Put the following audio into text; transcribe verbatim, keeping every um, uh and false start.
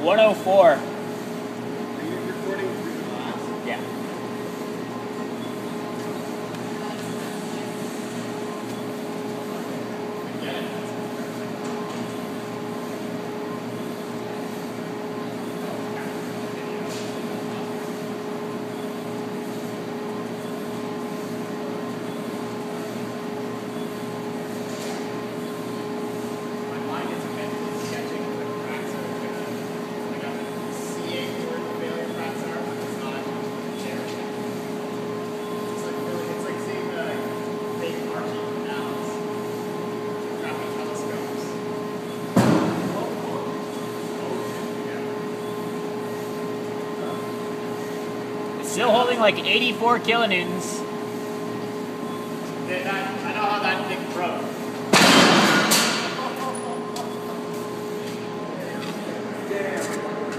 one oh four. Are you recording through class? Yeah. Get it. Still holding like eighty-four kilonewtons.